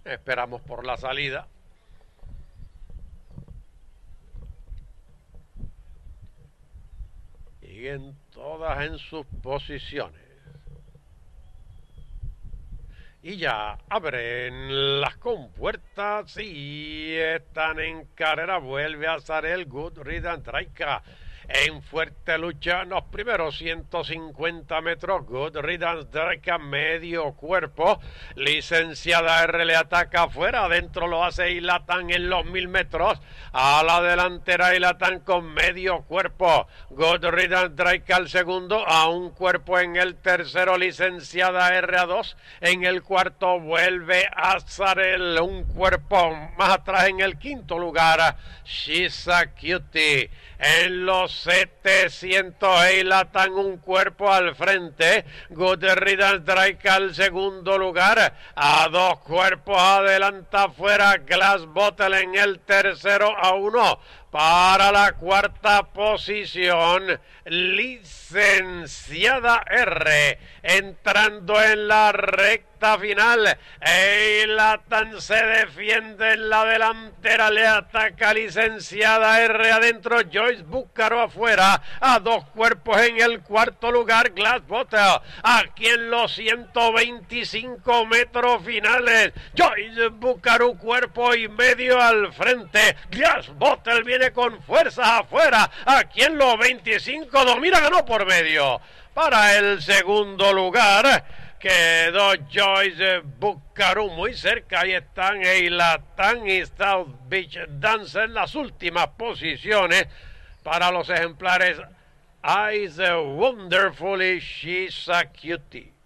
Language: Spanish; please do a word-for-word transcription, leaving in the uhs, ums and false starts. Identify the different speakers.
Speaker 1: Esperamos por la salida. Siguen todas en sus posiciones. Y ya abren las compuertas y están en carrera. Vuelve a Sarel Good Riddance Draika en fuerte lucha en los primeros ciento cincuenta metros. Good Riddance Draika medio cuerpo. Licenciada R le ataca afuera. Adentro lo hace Ilatan en los mil metros. A la delantera Ilatan con medio cuerpo. Good Riddance Draika al segundo. A un cuerpo en el tercero. Licenciada R a dos. En el cuarto vuelve a Sarel. Un cuerpo más atrás en el quinto lugar. She's a Cutie. En los setecientos Eilatan un cuerpo al frente. Good Riddance Draika al segundo lugar. A dos cuerpos adelanta afuera Glass Bottle en el tercero a uno. Para la cuarta posición, Licenciada R, entrando en la recta final. Eilatan se defiende en la delantera, le ataca Licenciada R adentro, Joyce Búcaro afuera, a dos cuerpos en el cuarto lugar, Glass Bottle, aquí en los ciento veinticinco metros finales, Joyce Búcaro cuerpo y medio al frente, Glass Bottle viene con fuerzas afuera, aquí en los veinticinco, domina, ganó por medio. Para el segundo lugar quedó Joyce Búcaro muy cerca, ahí están Eilatan y South Beach Dance en las últimas posiciones. Para los ejemplares Eyes Wonderfully She's a Cutie.